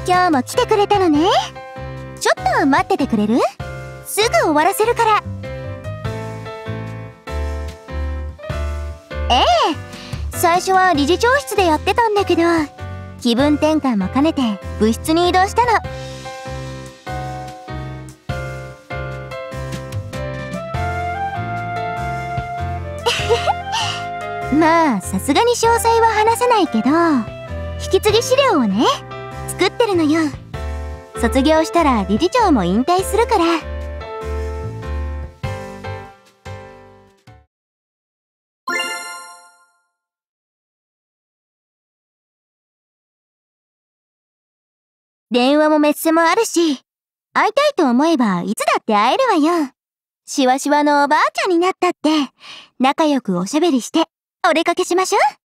今日も来てくれたのね。ちょっと待っててくれる？すぐ終わらせるから。最初は理事長室でやってたんだけど、気分転換も兼ねて部室に移動したの。まあさすがに詳細は話せないけど、引き継ぎ資料をね作ってるのよ。卒業したら理事長も引退するから。電話もメッセもあるし、会いたいと思えばいつだって会えるわよ。しわしわのおばあちゃんになったって、仲良くおしゃべりしてお出かけしましょ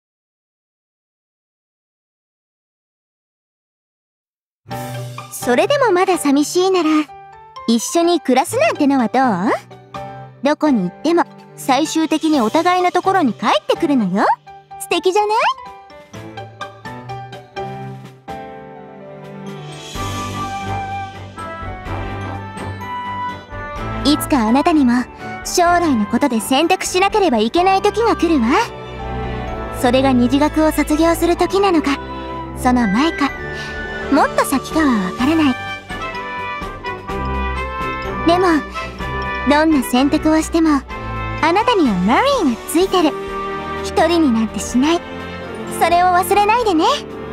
う。それでもまだ寂しいなら、一緒に暮らすなんてのはどう？どこに行っても最終的にお互いのところに帰ってくるのよ。素敵じゃない？いつかあなたにも将来のことで選択しなければいけない時が来るわ。それが虹学を卒業する時なのか、その前か、もっと先かはわからない。でもどんな選択をしてもあなたにはマリーがついてる。一人になんてしない。それを忘れないでね。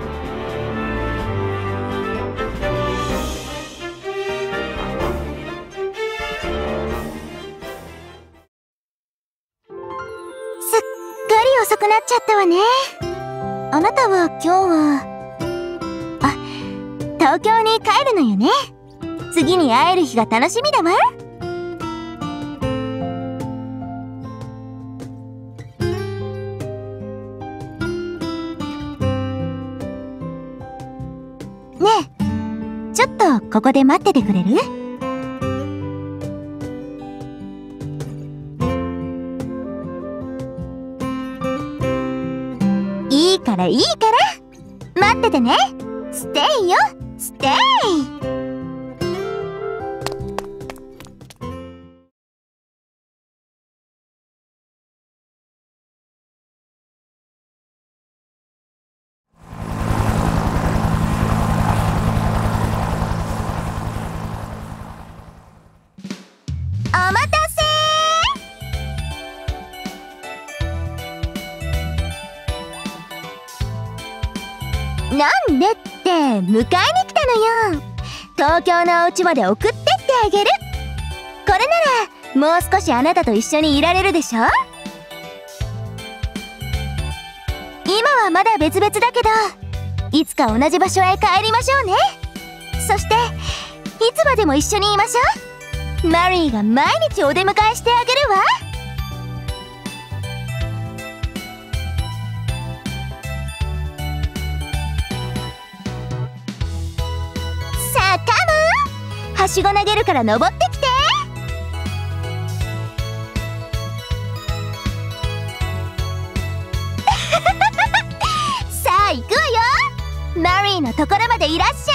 遅くなっちゃったわね。あなたは今日は、東京に帰るのよね。次に会える日が楽しみだわ。ねえ、ちょっとここで待っててくれる？いいから待っててね。ステイよ、ステイ。お待たせ。なんでって迎えに来たのよ。東京のお家まで送ってってあげる。これならもう少しあなたと一緒にいられるでしょ。今はまだ別々だけど、いつか同じ場所へ帰りましょうね。そしていつまでも一緒にいましょう。マリーが毎日お出迎えしてあげるわ。はしご投げるから登ってきて。さあ行くわよ。マリーのところまでいらっしゃい。